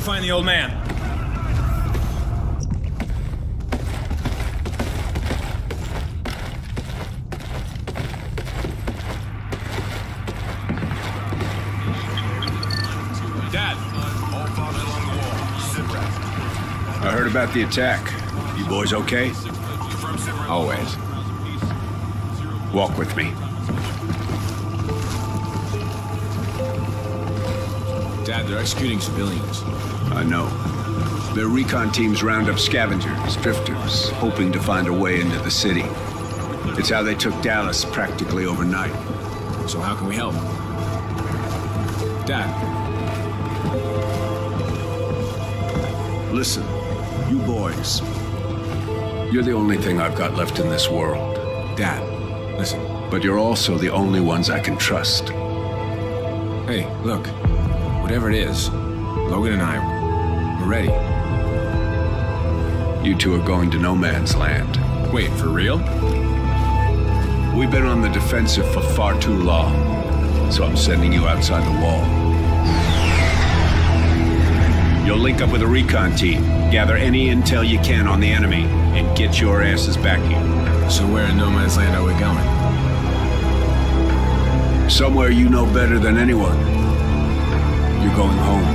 find the old man. Dad! I heard about the attack. You boys okay? Always. Walk with me. Dad, they're executing civilians. I know. Their recon teams round up scavengers, drifters, hoping to find a way into the city. It's how they took Dallas practically overnight. So how can we help? Dad. Listen, you boys. You're the only thing I've got left in this world. Dad, listen. But you're also the only ones I can trust. Hey, look. Whatever it is, Logan and I, we're ready. You two are going to no man's land. Wait, for real? We've been on the defensive for far too long, so I'm sending you outside the wall. You'll link up with a recon team, gather any intel you can on the enemy, and get your asses back here. So where in no man's land are we going? Somewhere you know better than anyone. You're going home.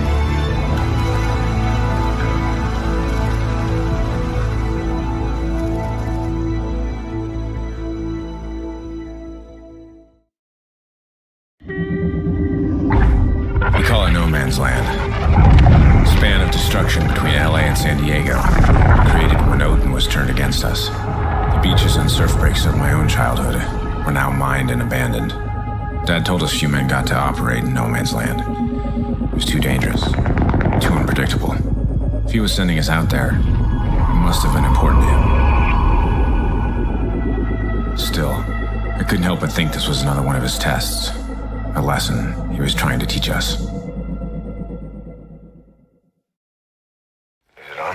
We call it no man's land. Span of destruction between LA and San Diego, created when Odin was turned against us. The beaches and surf breaks of my own childhood were now mined and abandoned. Dad told us few men got to operate in no man's land. It was too dangerous, too unpredictable. If he was sending us out there, it must have been important to him. Still, I couldn't help but think this was another one of his tests. A lesson he was trying to teach us. Is it on?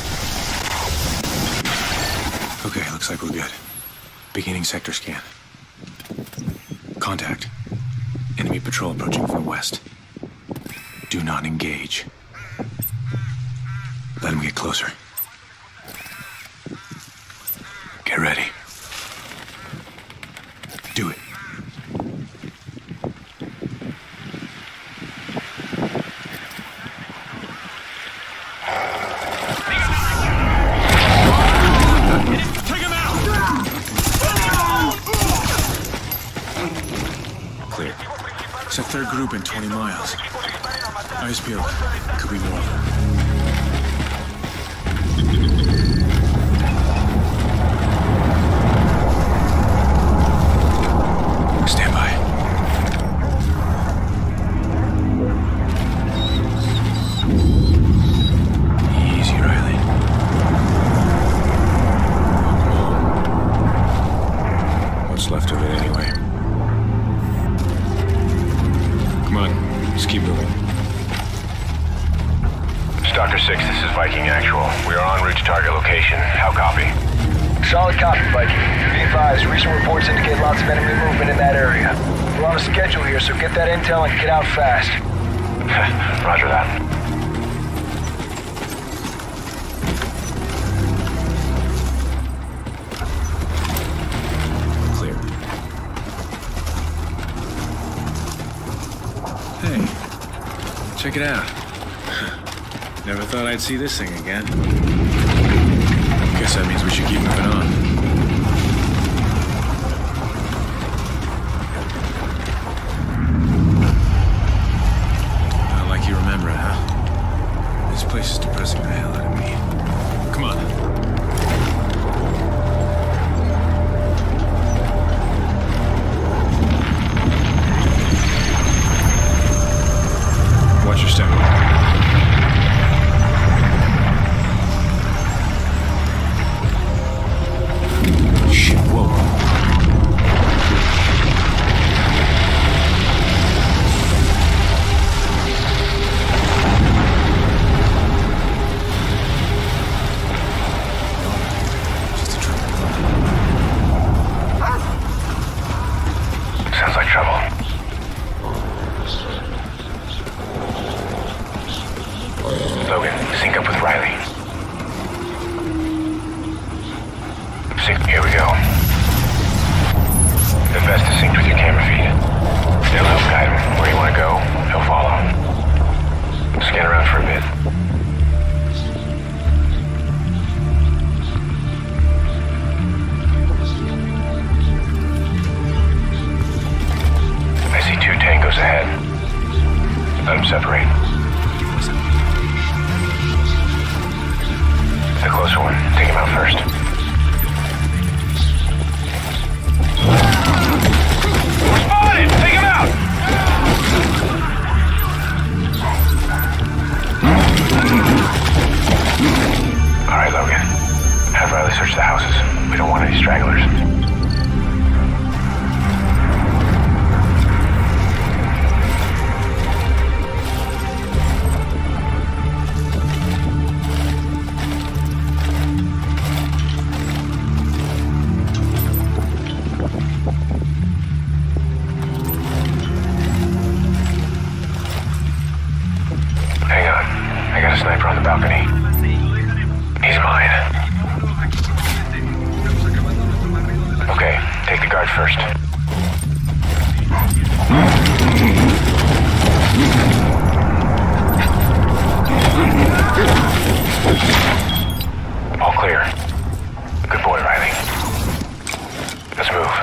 Okay, looks like we're good. Beginning sector scan. Contact. Enemy patrol approaching from the west. Do not engage. Let him get closer. Get ready. Do it. Take him out! Clear. It's a third group in 20 miles. Eyes peeled. Could be more. Stand by. Easy, Riley. What's left of it anyway? Come on, let's keep moving. Stalker 6, this is Viking Actual. We are en route to target location. How copy? Solid copy, Viking. Be advised, recent reports indicate lots of enemy movement in that area. We're on a schedule here, so get that intel and get out fast. Roger that. Clear. Hey, check it out. Never thought I'd see this thing again. Guess that means we should keep moving on. Not like you remember it, huh? This place is depressing the hell out of me. Come on. Watch your step. sync up with Riley. Here we go. The best is synced with your camera feed. They'll help guide him. Where you want to go, he'll follow. Scan around for a bit. I see 2 tangos ahead. Let them separate. The closer one, take him out first. Spotted! Take him out! Alright, Logan. Have Riley search the houses. We don't want any stragglers. Hang on. I got a sniper on the balcony. He's mine. Okay, take the guard first. All clear. Good boy, Riley. Let's move.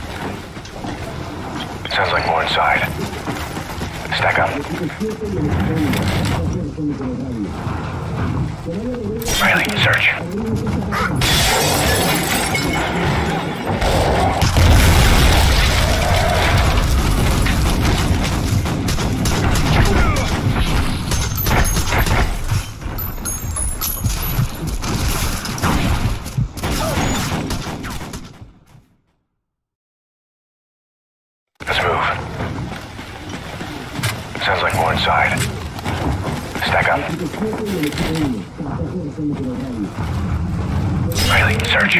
Sounds like more inside. Stack up. Riley, search. Let's move. Sounds like more inside. Stack up. Riley, search.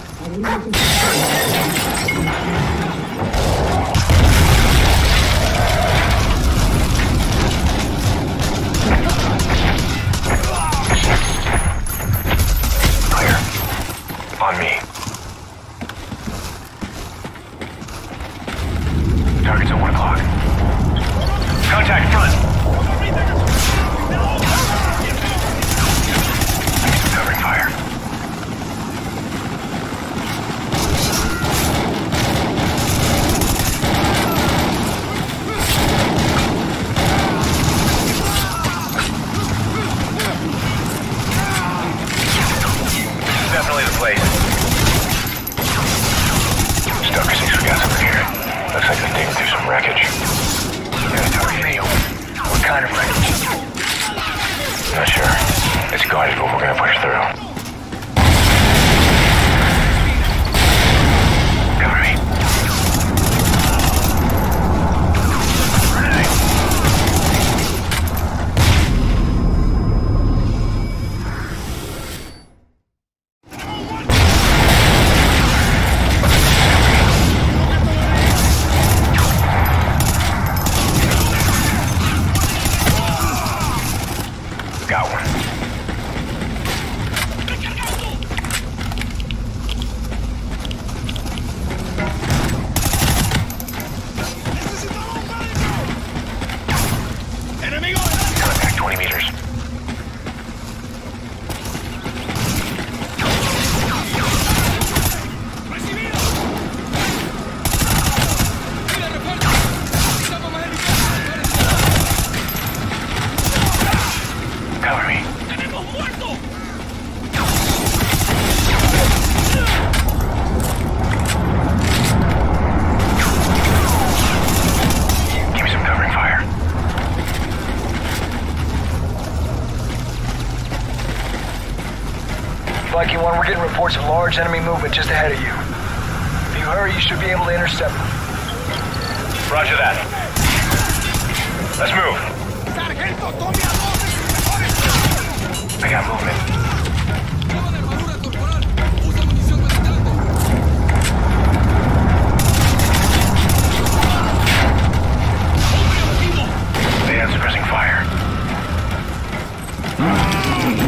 Clear. On me. Target's at 1 o'clock. Contact front. Covering fire. Definitely the place. Stalker 6, we got something here. Looks like they're digging through some wreckage. What kind of wreckage? Not sure. It's guarded, but we're gonna push through. Cover me. Got one. Contact 20 meters. Cover me. Give me some covering fire. Viking 1, we're getting reports of large enemy movement just ahead of you. If you hurry, you should be able to intercept them. Roger that. Let's move. I got movement. They have suppressing fire.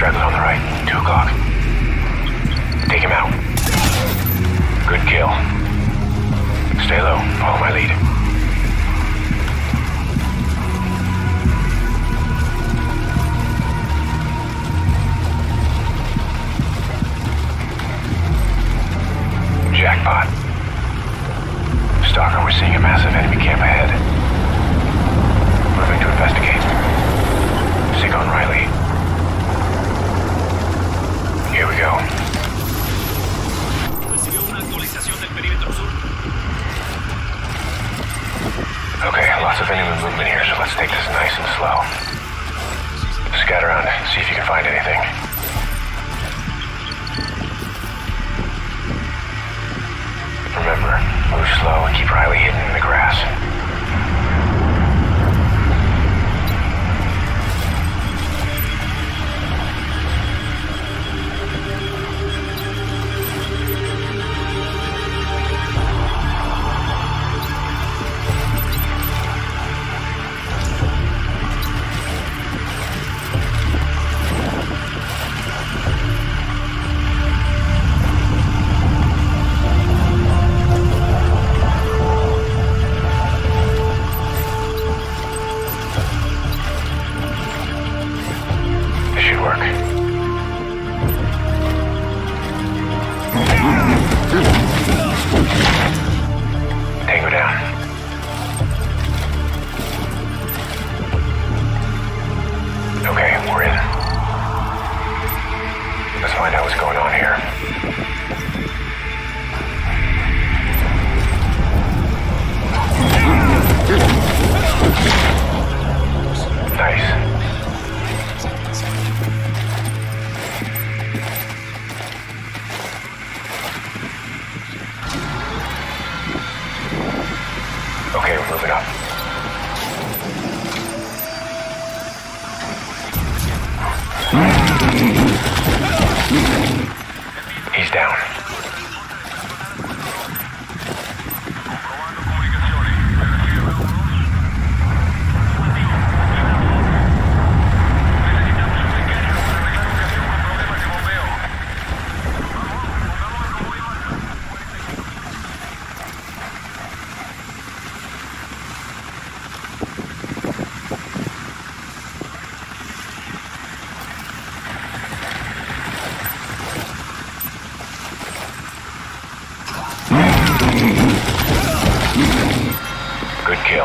Straggler's on the right. 2 o'clock. Take him out. Good kill. Stay low. Follow my lead. Jackpot. Stalker, we're seeing a massive enemy camp ahead. Moving to investigate. Sig on Riley. Here we go. Okay, lots of enemy movement here, so let's take this nice and slow. Scout around, see if you can find anything. Remember, move slow and keep Riley hidden in the grass. Okay, we're moving up. He's down. Good kill.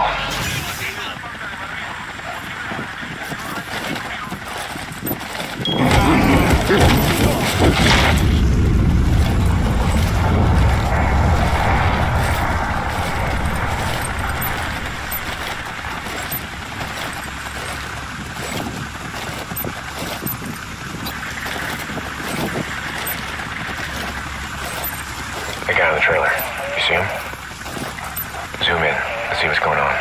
The guy on the trailer. You see him? Zoom in. Let's see what's going on.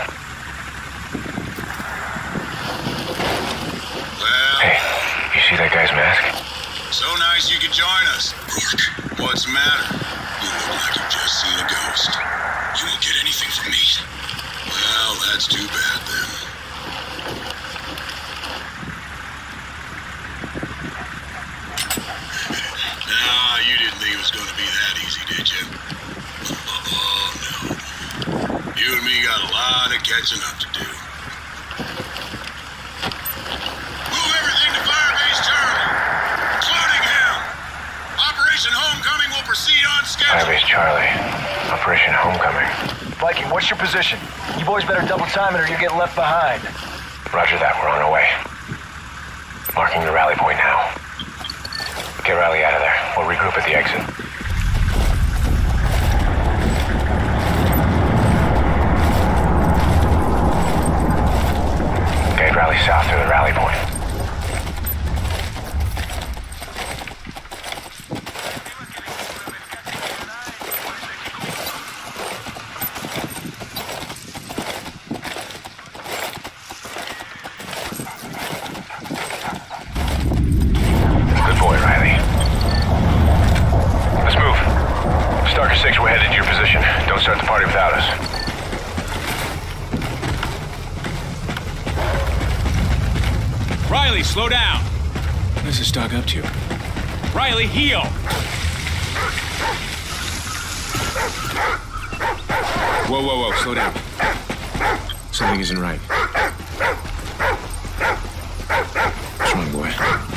Well... Hey, you see that guy's mask? So nice you could join us. Rourke, what's the matter? You look like you've just seen a ghost. You won't get anything from me. Well, that's too bad then. Nah, you didn't think it was going to be that easy, did you? Oh, no. You and me got a lot of catching up to do. Move everything to Firebase Charlie, including him. Operation Homecoming will proceed on schedule. Firebase Charlie. Operation Homecoming. Viking, what's your position? You boys better double time it or you're getting left behind. Roger that. We're on our way. Marking the rally point now. Get Riley out of there. We'll regroup at the exit. Guide Riley south through the rally point. Good boy, Riley. Let's move. Stalker 6, we're headed to your position. Don't start the party without us. Riley, slow down. What is this dog up to? Riley, heel! Whoa, whoa, whoa, slow down. Something isn't right. What's wrong, boy?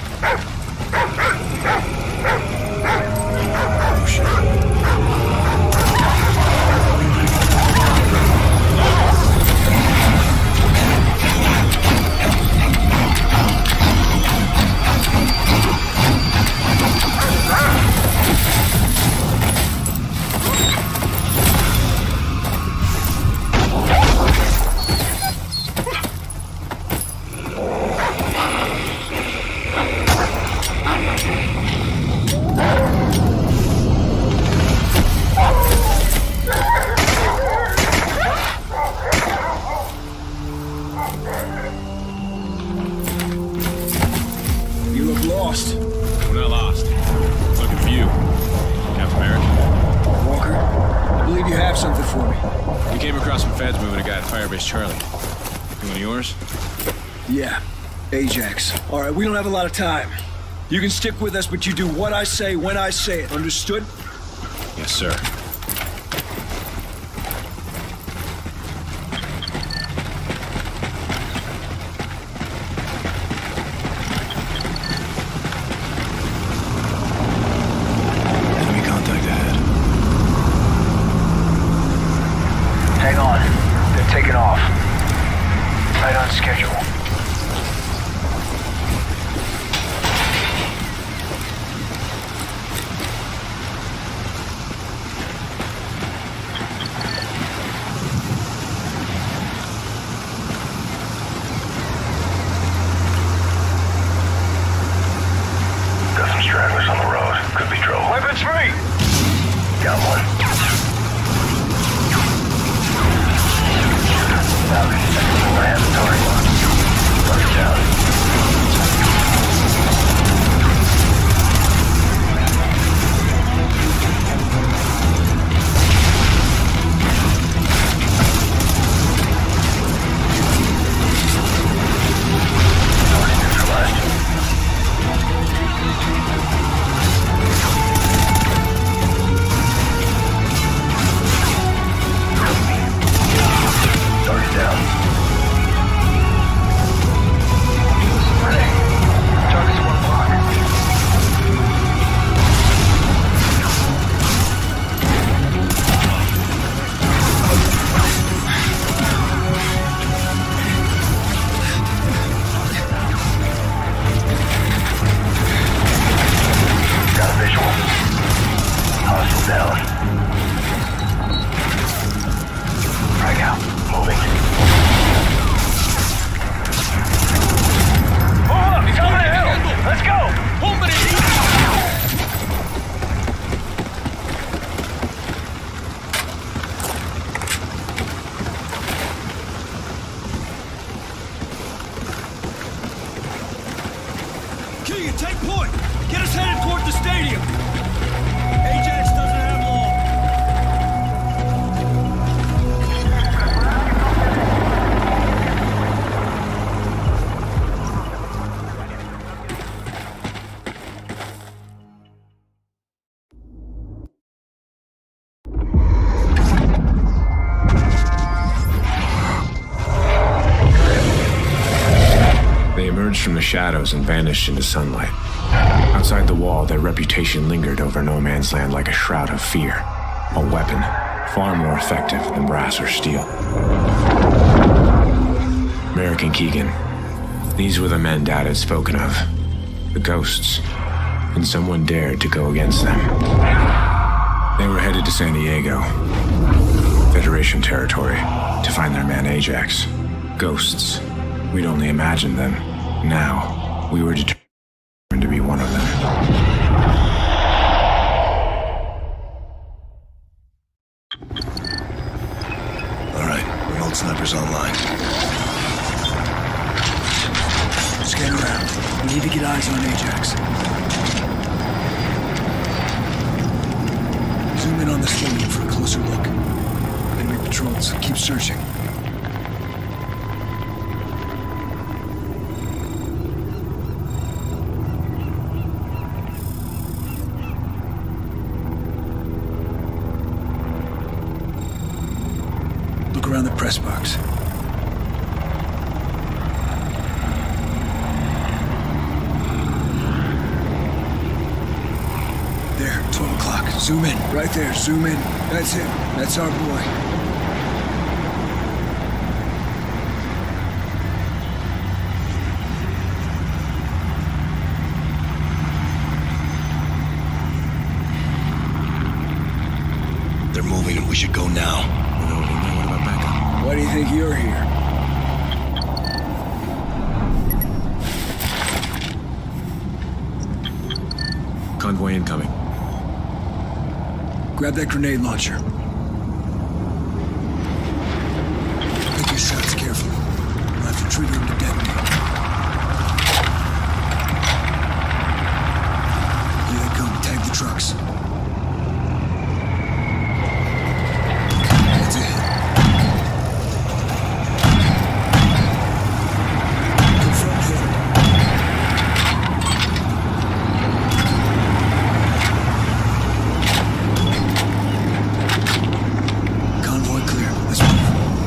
Oh, shit. Charlie. You one of yours? Yeah. Ajax. All right, we don't have a lot of time. You can stick with us, but you do what I say when I say it. Understood? Yes, sir. Enemy contact ahead. Hang on. They're taking off. Right on schedule. Got some stragglers on the road. Could be trouble. Weapons free! Got one. I have the target. Target down. Target neutralized. Target down. Keegan, take point! Get us headed toward the stadium! Ajax doesn't have long. They emerged from the shadows and vanished into sunlight. Outside the wall, their reputation lingered over no man's land like a shroud of fear. A weapon, far more effective than brass or steel. Merrick and Keegan. These were the men Dad had spoken of. The ghosts. And someone dared to go against them. They were headed to San Diego, Federation territory, to find their man Ajax. Ghosts. We'd only imagined them. Now, we were determined to be one of them. All right, remote sniper's online. Scan around. We need to get eyes on Ajax. Zoom in on the stadium for a closer look. Enemy patrols. Keep searching. around the press box. There, 12 o'clock. Zoom in. Right there, zoom in. That's him. That's our boy. They're moving and we should go now. What about backup? Why do you think you're here? Convoy incoming. Grab that grenade launcher. Pick your shots carefully. We'll have to trigger him to detonate. Here they come. Tag the trucks. That's it. Confront him. Convoy clear. Let's move.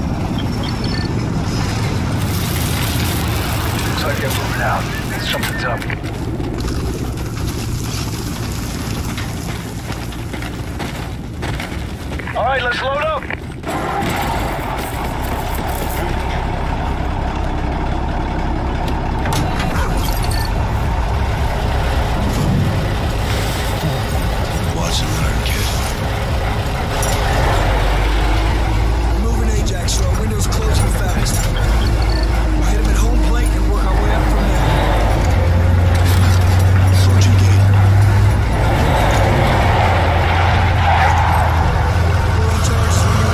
Looks like they're moving out. Something's up. All right, let's load up. Watch and learn, kid. Moving Ajax, so our window's closing fast. We'll hit him at home plate and work our way up from there. Sergeant Gate. We're in charge, so we're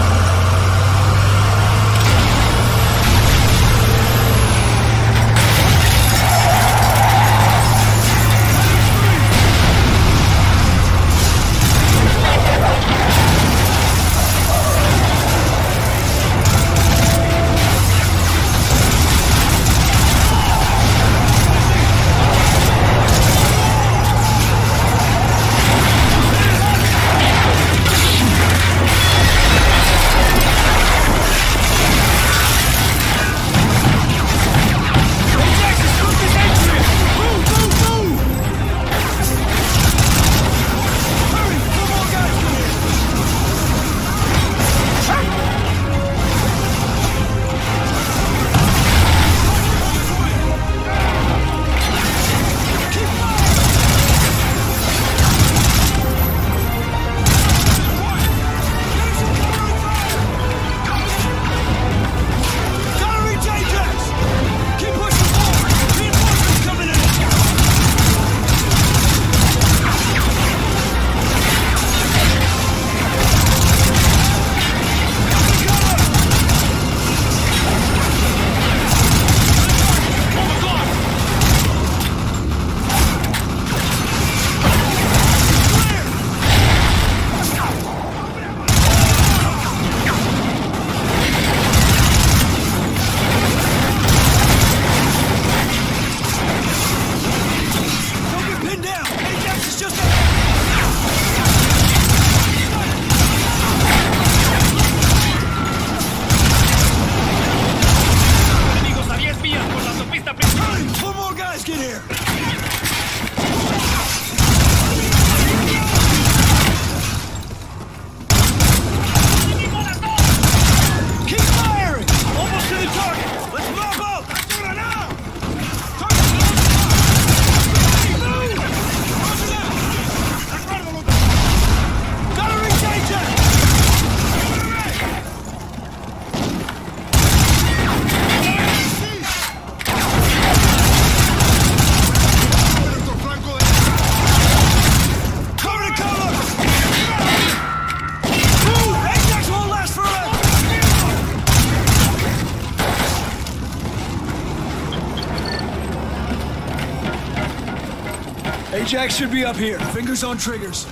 Ajax should be up here. Fingers on triggers.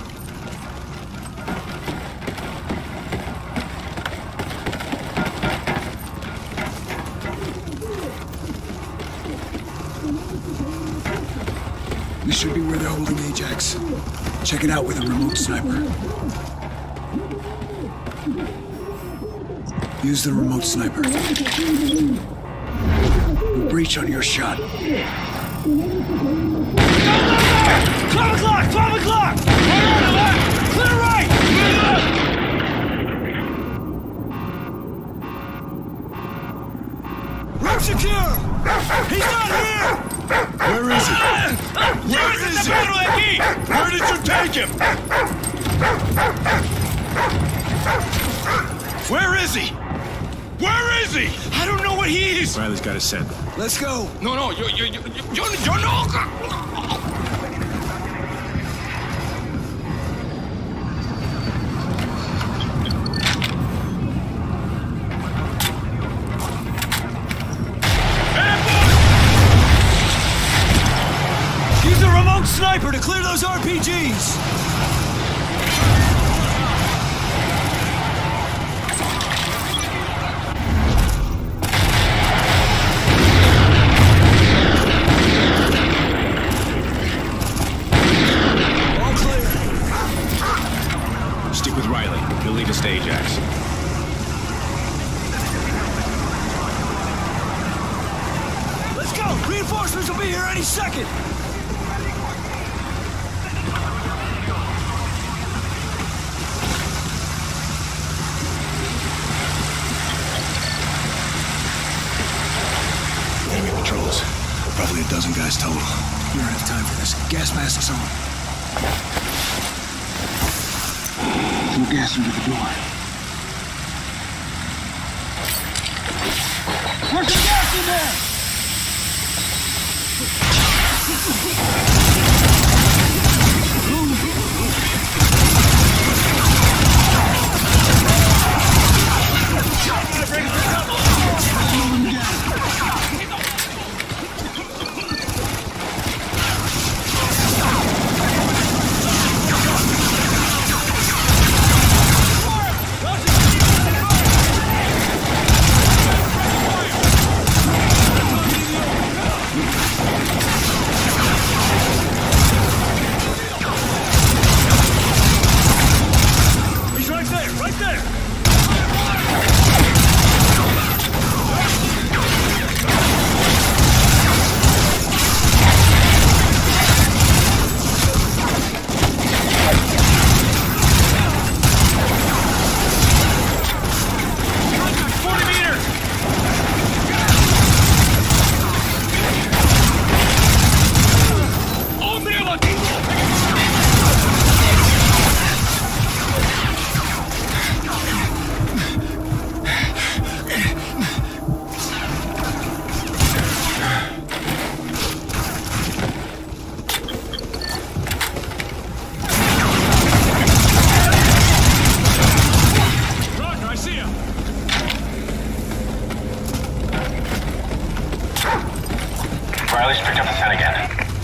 This should be where they're holding Ajax. Check it out with a remote sniper. Use the remote sniper. Breach on your shot. 12 o'clock! 12 o'clock! Clear on the left! Clear right! Clear left! Room secure! He's not here! Where is he? Where is he? Where did you take him? Where is he? Where is he? I don't know what he is! Riley's got a scent. Let's go. No, yo no! Use a remote sniper to clear those RPGs! All clear. Stick with Riley. He'll lead us to Ajax. Let's go! Reinforcements will be here any second! Enemy patrols. Probably a dozen guys total. You don't have time for this. Gas masks on. Throw gas under the door. There's some gas in there! He's right there! Right there! Riley's picked up the scent again.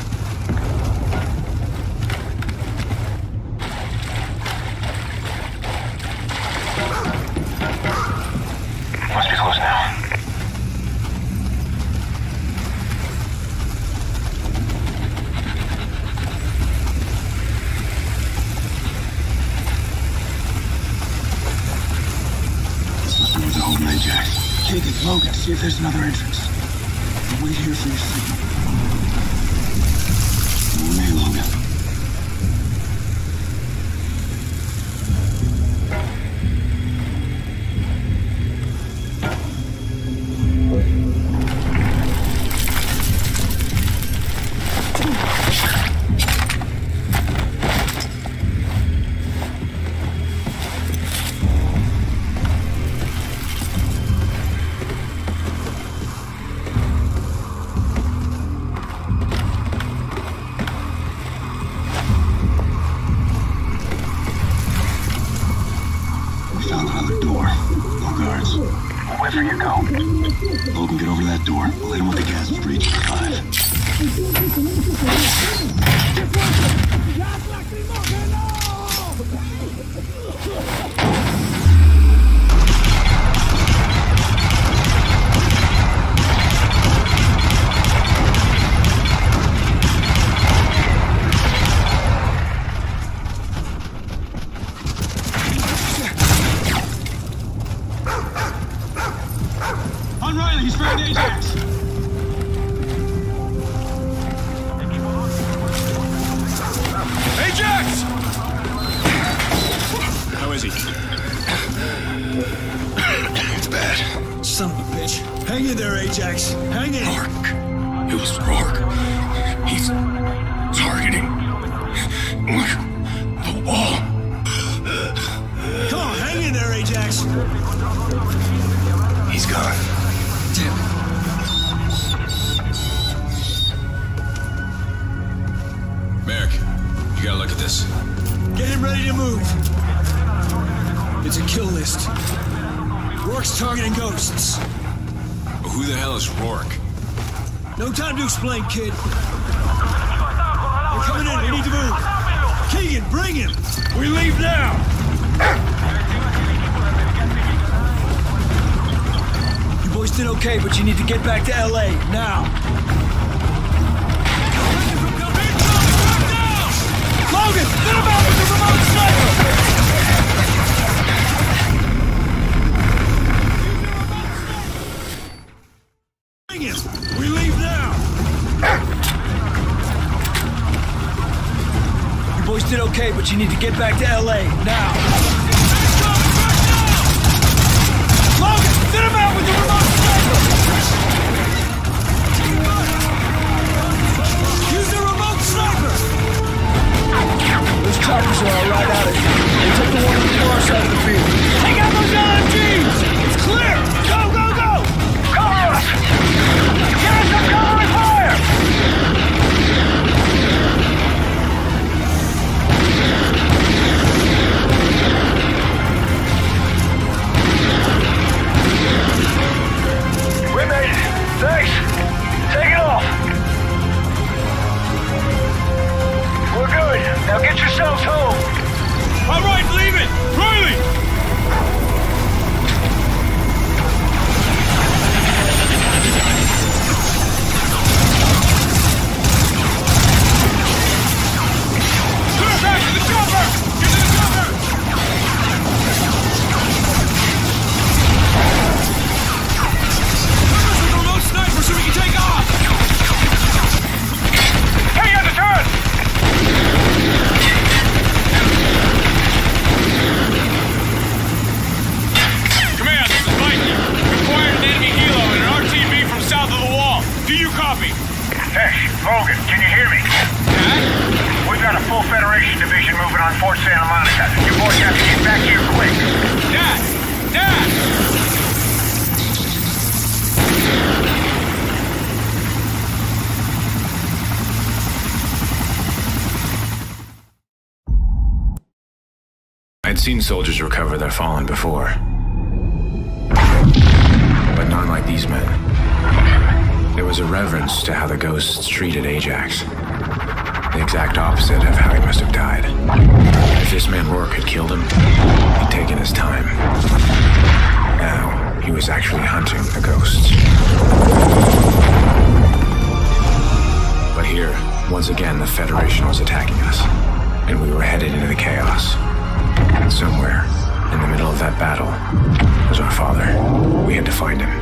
Must be close now. This door's open, Ajax. Take it, Logan. See if there's another entrance. I'll wait here for your signal. Hey, Logan. Found another door. No guards. Which way you go? Logan, get over to that door. We'll hit him with the gas breach in 5. Ajax. Hang in. Rourke. It was Rourke. He's targeting the wall. Come on, hang in there, Ajax. He's gone. Damn it. Merrick, you gotta look at this. Get him ready to move. It's a kill list. Rourke's targeting ghosts. But who the hell is Rourke? No time to explain, kid. They're coming in. We need to move. Keegan, bring him. We leave now! You boys did okay, but you need to get back to LA now. Logan, get him out with the remote sniper! Bring him. We leave now. You boys did okay, but you need to get back to LA now. Logan, get him out with the remote sniper! Use the remote sniper! Those choppers are all right out of here. They took the one on the far side of the field. Take out those LMGs! It's clear! Go, go, go! Cover us! Give us some cover and fire! We made it. Thanks. Take it off. We're good. Now get yourselves home. All right, leave it! Riley! Clear back to the chopper! Get to the chopper! Remote sniper so we can take off! Hey, you got the turn! Command, this is Mikey. Acquired an enemy helo and an RTB from south of the wall. Do you copy? Hey, Logan, can you hear me? Dad? We've got a full Federation division moving on Fort Santa Monica. You boys have to get back here quick. Dad! Dad! I'd seen soldiers recover their fallen before. But not like these men. There was a reverence to how the ghosts treated Ajax. The exact opposite of how he must have died. If this man Rourke had killed him, he'd taken his time. Now, he was actually hunting the ghosts. But here, once again, the Federation was attacking us, and we were headed into the chaos. And somewhere, in the middle of that battle, was our father. We had to find him.